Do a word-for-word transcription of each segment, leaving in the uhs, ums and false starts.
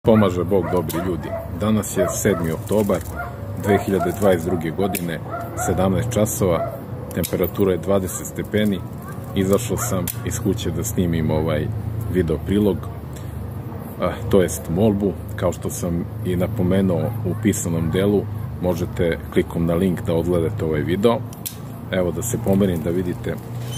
Pomaže Bog, dobri ljudi. Danas je sedmi oktobar dve hiljade dvadeset druge. godine, sedamnaest časova, temperatura je dvadeset stepeni. Izašao sam iz kuće da snimim ovaj video prilog, to jest molbu. Kao što sam i napomenuo u pisanom delu, možete klikom na link da odgledate ovaj video. Evo, da se pomerim da vidite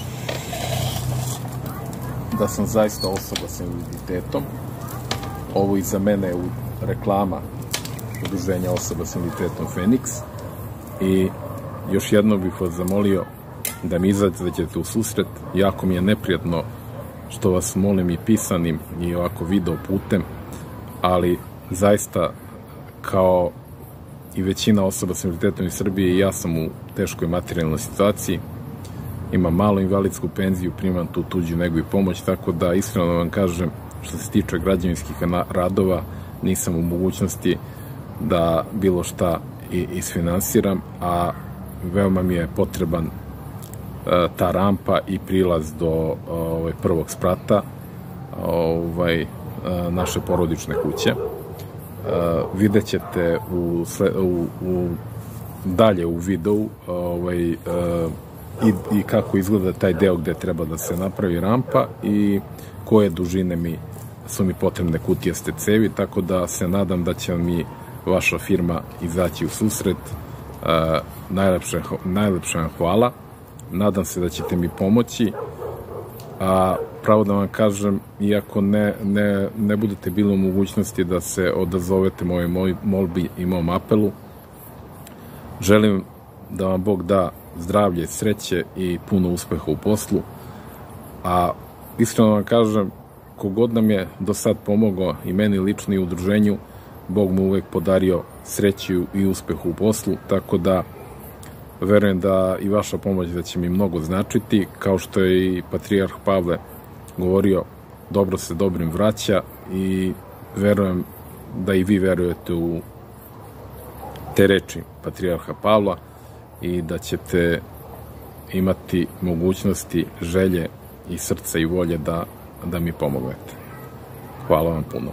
da sam zaista osoba sa invaliditetom. Ovo iza mene je reklama udruženja osoba sa invaliditetom Feniks. I još jedno bih vas zamolio da mi izađete u susret. Jako mi je neprijatno što vas molim i pisanim i ovako video putem, ali zaista kao i većina osoba sa invaliditetom iz Srbije i ja sam u teškoj materijalnoj situaciji. Imam malu invalidsku penziju, primam tu tuđu negu i pomoć, tako da iskreno vam kažem, što se tiče građevinskih radova, nisam u mogućnosti da bilo šta isfinansiram, a veoma mi je potreban ta rampa i prilaz do prvog sprata naše porodične kuće. Vidjet ćete dalje u videu i kako izgleda taj deo gde treba da se napravi rampa i koje dužine mi su mi potrebne kutijaste cevi, tako da se nadam da će mi vaša firma izaći u susret. Najlepše vam hvala. Nadam se da ćete mi pomoći, a pravo da vam kažem, iako ne budete bili u mogućnosti da se odazovete mojoj molbi i mom apelu, želim da vam Bog da zdravlje, sreće i puno uspeha u poslu, a iskreno vam kažem, kogod nam je do sad pomogao i meni lično i udruženju, Bog mu uvek podario sreću i uspeh u poslu, tako da verujem da i vaša pomoć da će mi mnogo značiti. Kao što je i patrijarh Pavle govorio, dobro se dobrim vraća, i verujem da i vi verujete u te reči patrijarha Pavla i da ćete imati mogućnosti, želje i srca i volje da mi pomognete. Hvala vam puno.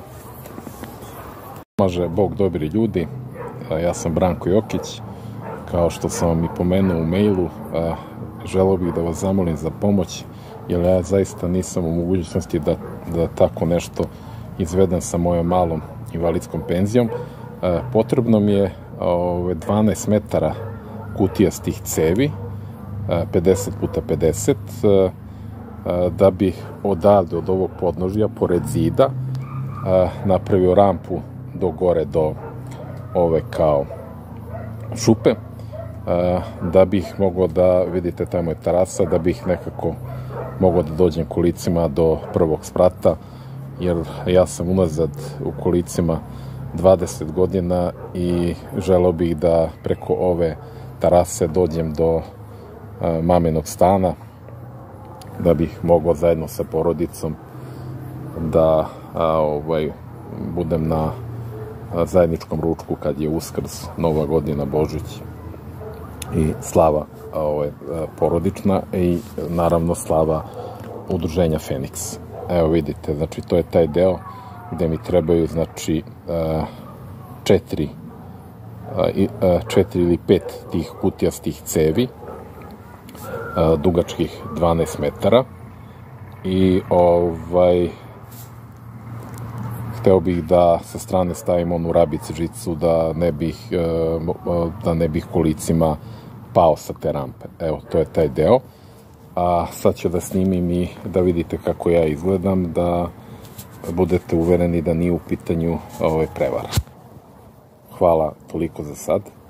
Pomaže Bog, dobri ljudi. Ja sam Branko Jokić. Kao što sam vam i pomenuo u mailu, želeo bih da vas zamolim za pomoć, jer ja zaista nisam u mogućnosti da tako nešto izvedem sa mojom malom invalidskom penzijom. Potrebno mi je dvanaest metara kutijastih cevi, pedeset puta pedeset, da bih odavde od ovog podnožja, pored zida, napravio rampu do gore, do ove kao šupe, da bih mogao da, vidite, tamo je terasa, da bih nekako mogao da dođem kolicima do prvog sprata, jer ja sam unazad u kolicima dvadeset godina i želeo bih da preko ove terase dođem do maminog stana, da bih mogao zajedno sa porodicom da budem na zajedničkom ručku kad je Uskrs, Nova godina, Božić i slava porodična i naravno slava udruženja Feniks. Evo vidite, znači to je taj deo gde mi trebaju, znači, četiri četiri ili pet tih kutijastih cevi, dugačkih dvanaest metara, i hteo bih da sa strane stavim onu rabice žicu da ne bih kolicima pao sa te rampe. Evo, to je taj deo. A sad ću da snimim i da vidite kako ja izgledam, da budete uvereni da nije u pitanju prevara. Hvala toliko za sad.